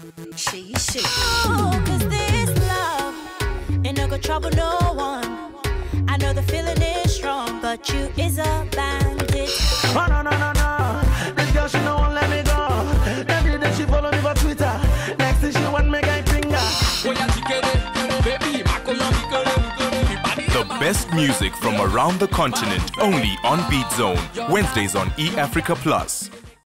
She. Oh, 'cause this love ain't no good trouble, no one. I know the feeling is strong, but you is a bandit. Oh, no. This girl, she don't let me go. Every day she follow me for Twitter. Next thing she want me guy finger. The best music from around the continent, only on Beatzone. Wednesdays on eAfrica Plus.